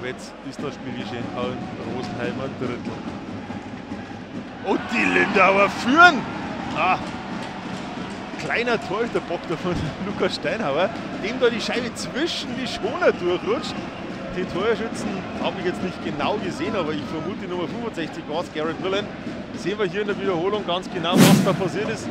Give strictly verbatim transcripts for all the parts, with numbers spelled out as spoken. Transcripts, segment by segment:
jetzt ist das Spiel geschehen. Rosenheim ein Drittel. Und die Lindauer führen! Ah, kleiner Torhüterbock da von Lukas Steinhauer, dem da die Scheibe zwischen die Schoner durchrutscht. Den Torschützen habe ich jetzt nicht genau gesehen, aber ich vermute die Nummer fünfundsechzig war es, Garrett Millen. Sehen wir hier in der Wiederholung ganz genau, was da passiert ist. In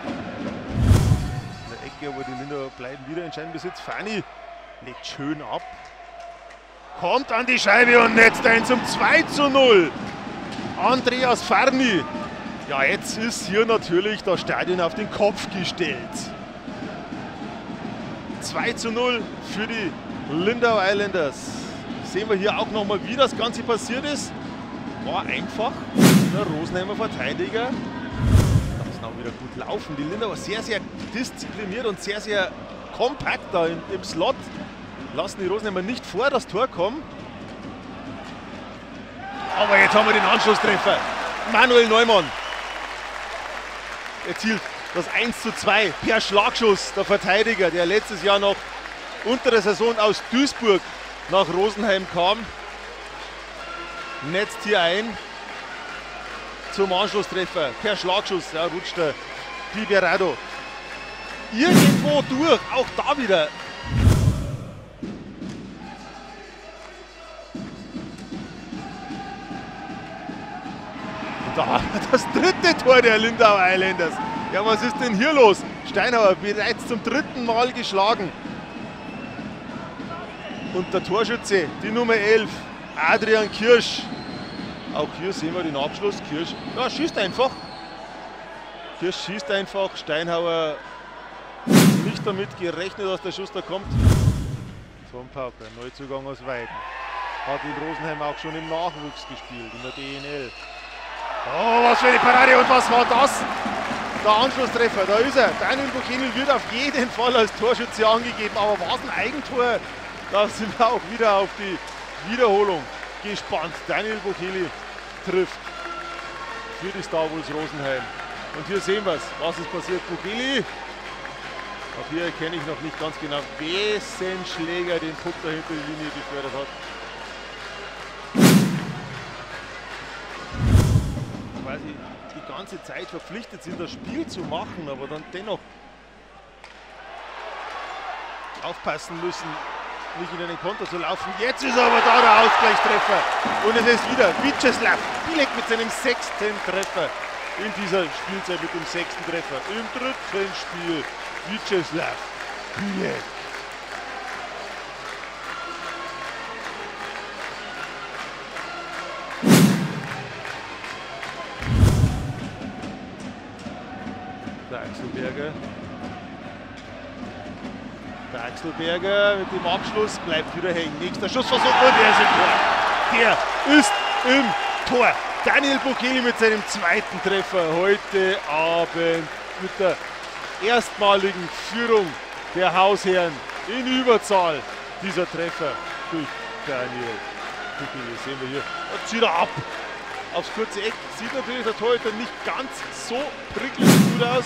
der Ecke, aber die Lindauer bleiben wieder in Scheibenbesitz. Fanny legt schön ab. Kommt an die Scheibe und netzt ein zum zwei zu null. Andreas Farni. Ja, jetzt ist hier natürlich das Stadion auf den Kopf gestellt. zwei zu null für die Lindau Islanders. Sehen wir hier auch nochmal, wie das Ganze passiert ist. War einfach. Der Rosenheimer Verteidiger. Das auch wieder gut laufen. Die Lindauer sehr, sehr diszipliniert und sehr, sehr kompakt da im, im Slot. Lassen die Rosenheimer nicht vor das Tor kommen. Aber jetzt haben wir den Anschlusstreffer. Manuel Neumann erzielt das eins zu zwei per Schlagschuss. Der Verteidiger, der letztes Jahr noch unter der Saison aus Duisburg nach Rosenheim kam, netzt hier ein zum Anschlusstreffer per Schlagschuss. Ja, rutscht der Piberado irgendwo durch, auch da wieder. Da, das dritte Tor der Lindau Islanders. Ja, was ist denn hier los? Steinhauer bereits zum dritten Mal geschlagen. Und der Torschütze, die Nummer elf, Adrian Kirsch. Auch hier sehen wir den Abschluss. Kirsch, ja, schießt einfach. Kirsch schießt einfach. Steinhauer nicht damit gerechnet, dass der Schuss da kommt. Von Pauker, Neuzugang aus Weiden. Hat in Rosenheim auch schon im Nachwuchs gespielt, in der D N L. Oh, was für eine Parade, und was war das? Der Anschlusstreffer, da ist er. Daniel Buchenil wird auf jeden Fall als Torschütze angegeben, aber war es ein Eigentor? Da sind wir auch wieder auf die Wiederholung gespannt. Daniel Buchenil trifft für die Star Wolves Rosenheim. Und hier sehen wir es, was ist passiert. Buchenil, auch hier erkenne ich noch nicht ganz genau, wessen Schläger den Puck da hinter die Linie gefördert hat. Quasi die ganze Zeit verpflichtet sind, das Spiel zu machen, aber dann dennoch aufpassen müssen, nicht in einen Konter zu laufen. Jetzt ist aber da der Ausgleichstreffer und es ist wieder Vítězslav Bílek mit seinem sechsten Treffer in dieser Spielzeit, mit dem sechsten Treffer im dritten Spiel. Vítězslav Bílek. Der Axelberger. Der Axelberger mit dem Abschluss bleibt wieder hängen. Nächster Schussversuch und der ist im Tor. Der ist im Tor. Daniel Buchenil mit seinem zweiten Treffer heute Abend mit der erstmaligen Führung der Hausherren in Überzahl. Dieser Treffer durch Daniel Buchenil. Sehen wir hier. Jetzt zieht er ab. Aufs kurze Eck sieht natürlich der Torhüter nicht ganz so prickelnd gut aus.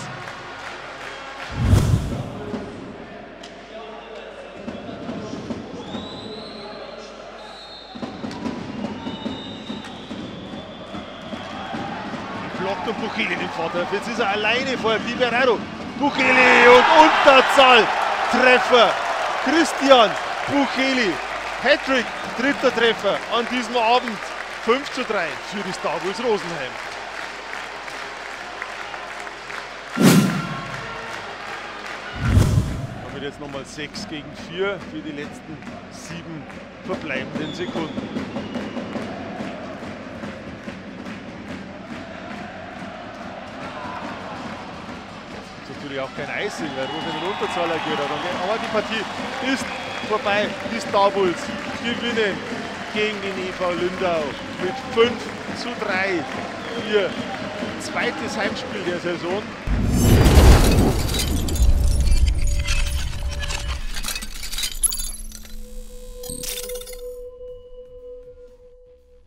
Blockt und Buchenil im Vordergrund. Jetzt ist er alleine vor Piberado. Buchenil und Unterzahl. Treffer. Christian Buchenil. Hattrick, dritter Treffer an diesem Abend. fünf zu drei für die Star Wolves Rosenheim. Damit jetzt nochmal sechs gegen vier für die letzten sieben verbleibenden Sekunden. Das ist natürlich auch kein Icing, weil Rosenheim Unterzahl agiert hat. Aber die Partie ist vorbei. Die Star Wolves gewinnen gegen den E V Lindau mit fünf zu drei. Ihr zweites Heimspiel der Saison.